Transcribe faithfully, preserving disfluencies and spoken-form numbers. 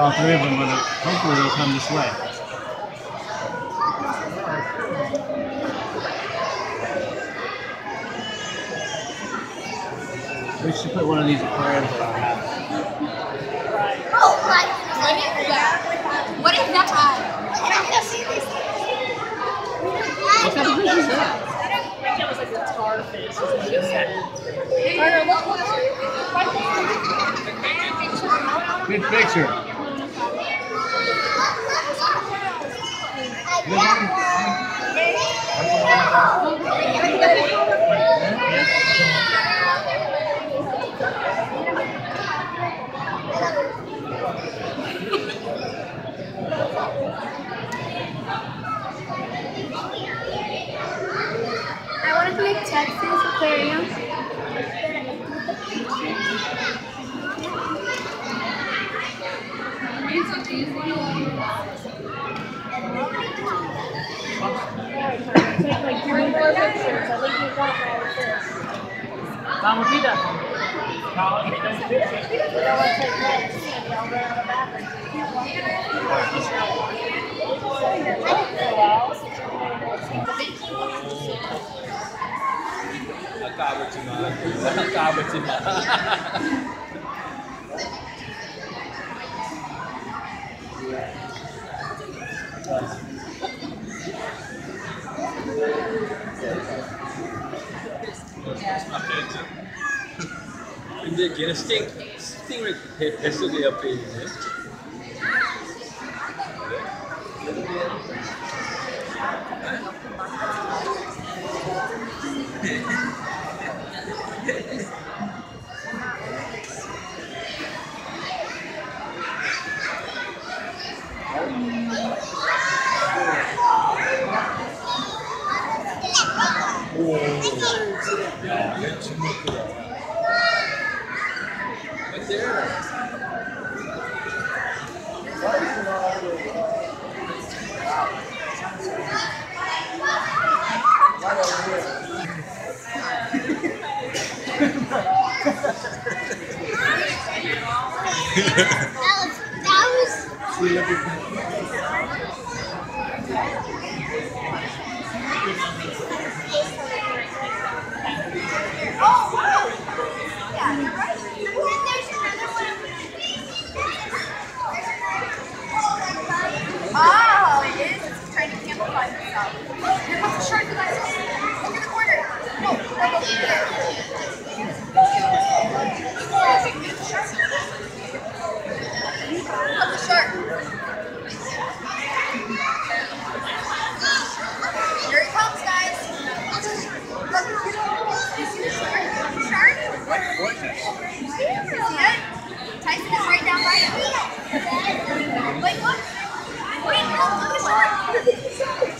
all three of them, but hopefully they'll come this way. We should put one of these aquariums on our house. Oh my goodness, what is that? What is that? I can't see these things. What kind of fish is that? That was like a tar fish, is what it said. Good picture. I wanted to make Texas aquarium. Take like three more pictures. I think you got my this. Vamos, Tita. No, I don't want to take this. I'll run out of battery. Acaba de matar. Acaba de matar. 근데 걔는 스팅, 스팅을 뱃- 뱃속에 옆에 있네. 오, 야, 얘 정말 크다. Right there. That was, that was Oh, wow. Yeah, you're right. And then there's another one. Oh, it is? It's trying to camouflage itself. Here comes the shark, you guys. Look in the corner. No, no, no. There. There's the shark. Look, the shark. Here he comes, guys. Look, you see the shark? Shark? You see it? Tyson is right down by him. Wait, look. Wait, look, look at the shark.